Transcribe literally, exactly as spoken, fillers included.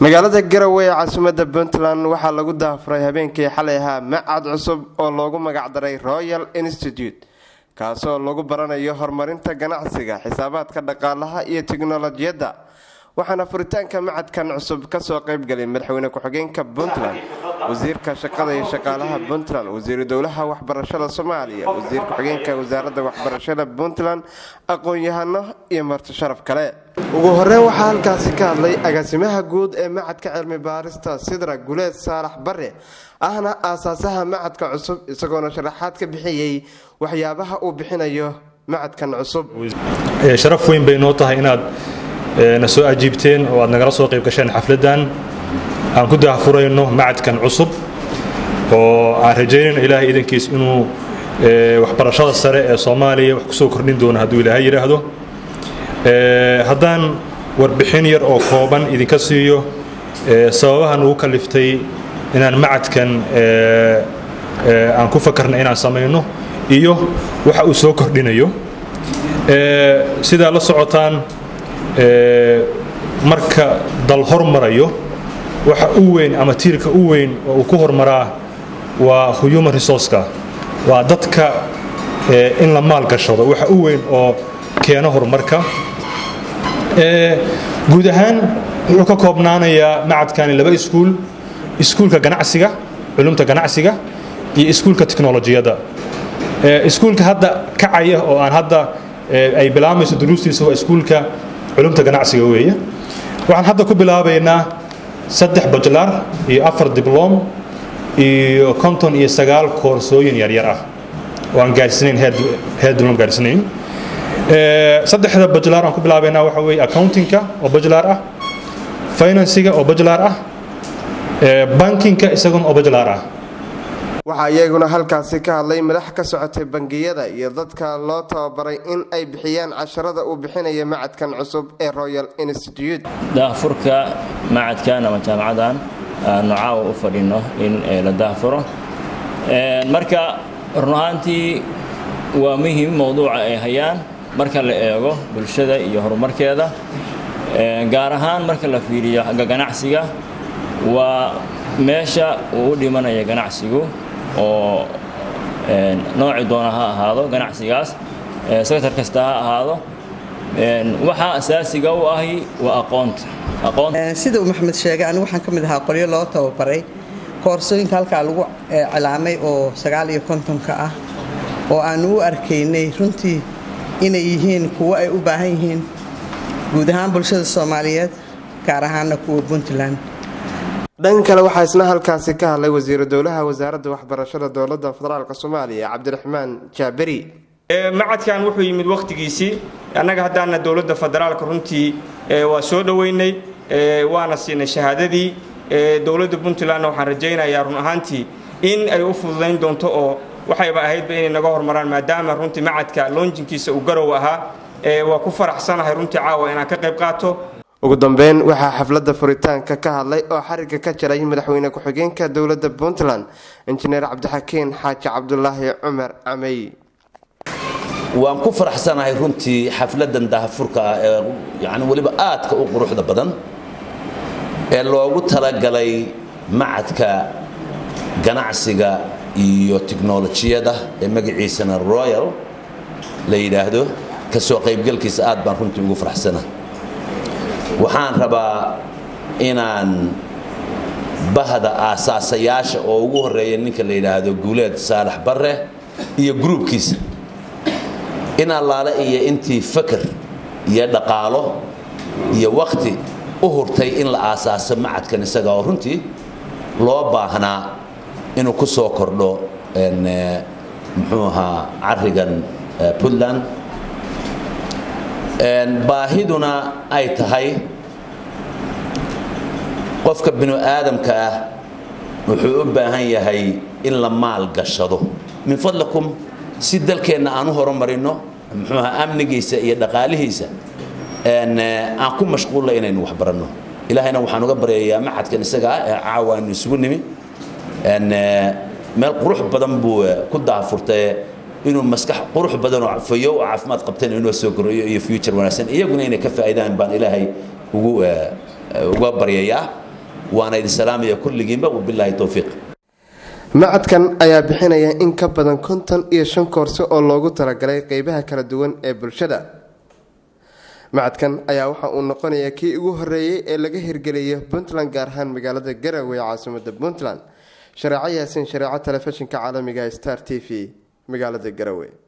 magaalada Garowe caasimadda Puntland waxaa lagu daafuray habeenkii xalay ahaa macad cusub oo loogu magac daray Royal Institute kaasoo lagu baranayo horumarinta ganacsiga, xisaabaadka dhaqaalaha iyo tiknoolajiyadda. waxaana furitaanka macadkan cusub ka soo qayb galay madaxweyne ku-xigeenka Puntland, wasiirka shaqada iyo shaqaalaha Puntland, wasiir dowlaha waxbarashada Soomaaliya, wasiir ku-xigeenka wasaaradda waxbarashada Puntland, aqoon-yahano iyo marti sharaf kale. ugu horreyn waxaa halkaasi ka hadlay agaasimaha guud ee macadka cilmi baarista Sidra Guleed Saalax Barre ahna aasaasaha macadka cusub, isagoona sharaxaad ka bixiyay waxyaabaha uu bixinayo macadkan cusub. sharaf weyn bay noo tahay inaad nasoo ajiibteen oo aad nagala soo qayb gasheen xafladan aan ku daahfurayno macadkan cusub oo aan rajaynayno ilaahay idankiis inuu waxbarashada sare ee Soomaaliya wax ku soo kordhin doono hadduu ilaahay yiraahdo. haddaan warbixin yar oo kooban idinka siiyo sababahan uu kaliftay inaan macadkan aan ku fakarno inaan samayno iyo waxa uu soo kordhinayo. sida la socotaan marka dal hormarayo waxa uu weyn ama tiirka uu weyn oo uu ku hormaraa waa human resource-ka, waa dadka in la maal gashado waxa uu weyn oo keeno horumarka. guud ahaan wuxuu ka koobnaanayaa macadkani laba iskuul, iskuulka ganacsiga, culumta ganacsiga iyo iskuulka tiknoolajiyadda. iskuulka hadda kacaya oo aan hadda ay bilaabayso duruustiisa waa iskuulka علومتا ganacsiga weeye. waxaan hadda ku bilaabaynaa saddex bachelor iyo afar diplom iyo konton iyo sagaal koorsooyin yar yar ah oo aan gaarsiinayn head head diplom gaarsiinayn. ee saddexda bachelor aan ku bilaabaynaa waxa weeye accountingka oo bachelor ah, financega oo bachelor ah, ee bankingka isagoon oo bachelor ah. waxaa iyaguna halkaasi ka hadlay madax ka socotay bangiyada iyo dadka loo tababaray in ay bixiyaan casharada uu bixinayo macadkan cusub ee Royal Institute. daafurka macadkan ama jaamacadan nooca u fadhino in la daafuro marka runaantii waa muhiim mowduuca ay hayaan marka la eego bulshada iyo horumarkeeda, gaar ahaan marka la fiiriyo xagga ganacsiga waa meesha uu dhimanaya ganacsigu oo een nooci doona ha ahaado ganacsigaas sector kasta ha ahaado een waxa asaasiga u ahi waa aqoonta aqoon sida Maxamed sheegay anigu waxaan kamid ahaa qoriyo loo tababaray koorsooyinka halka lagu cilaamay oo sagaal iyo konton ka ah oo aan u arkaynay runtii inay yihiin kuwa ay u baahan yihiin guud ahaan bulshada Soomaaliyeed gaar ahaan kuwa Puntland. dhan kale waxaa isna halkaasi ka hadlay wasiir dowlaha wasaaradda waxbarashada dowladda federaalka Soomaaliya Cabdiraxmaan Jaabiri. ee macadkan wuxuu yimid waqtigiisii annaga haddaana dowladda federaalka runtii waa soo dhaweynay waana siinay shahaadadii dowladda Puntland. waxaan rajaynayaa run ahaantii in ay u fududeyn doonto oo waxayba ahaydba inay naga hormaraan maadaama runtii macadka launchingkiisa uu Garowe ahaa. waa ku faraxsanahay runtii caawa inaan ka qayb qaato. ugu dambeyn waxaa xafladda furitaanka ka hadlay oo xariga ka jiray madaxweyne ku-xigeenka dowladda Puntland injineer Cabdixakiin Xaaji Cabdullaahi Cumar Camay. waan ku faraxsanahay runtii xafladan daahfurka ee yani waliba aadka u quruxda badan ee loogu talagalay macadka ganacsiga iyo tiknoolajiyada ee magaciisana Royal la yiraahdo ka soo qaybgalkiisa aad baan runtii ugu faraxsanahay. waxaan rabaa inaan bahda aasaasayaasha oo ugu horeeya ninka la yiraahdo Guleed Saalax Barre iyo groupkiisa in allaale iyo intii fakar iyo dhaqaalo iyo waqti u hurtay in la aasaaso macadkan isaga oo runtii loo baahnaa inuu ku soo kordho in muxuu ahaa arigan Puntland. baahiduna ay tahay qofka binu aadamka ah wuxuu u baahan yahay in la maal gashado. min fadlakum si dalkeena aan u horumarino muxuu ahaa amnigiisa iyo dhaqaalihiisa aan aan ku mashquulay inaynu wax baranno. ilaahayna waxaan uga baryayaa macadkan isaga ee caawaan isugu nimi aan meel qurux badan buu ku daafurtay inuu maskax qurux badan oo fayo oo caafimaad qabteen inuu soo koriyo iyo future wanaagsan iyaguna inay ka faa'iidaan baan ilaahay ugu uga baryayaa. waana idin salaamaya kulligiinba wabilaahi towfiiq. macadkan ayaa bixinaya in ka badan konton iyo shan koorso oo loogu talagalay qeybaha kala duwan ee bulshada. macadkan ayaa waxa uu noqonayaa kii ugu horeeyay ee laga hirgeliyo Puntland, gaar ahaan magaalada Garowe ee caasimadda Puntland. shareeco yaasin shareeco telefishinka caalamiga Star T V magaalada Garowe.